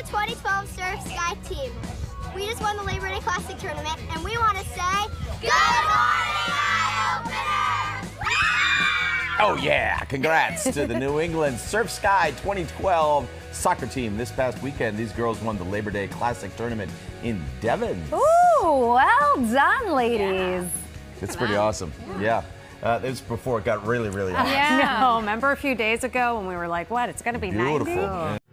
the 2012 Surf Sky team. We just won the Labor Day Classic tournament, and we want to say, Good morning, Eye Opener! Oh yeah, congrats to the New England Surf Sky 2012 soccer team. This past weekend, these girls won the Labor Day Classic tournament in Devon. Ooh, well done, ladies. It's pretty awesome. Yeah. This was before it got really, really hot. Yeah. No, remember a few days ago when we were like, what, it's going to be 90? Beautiful.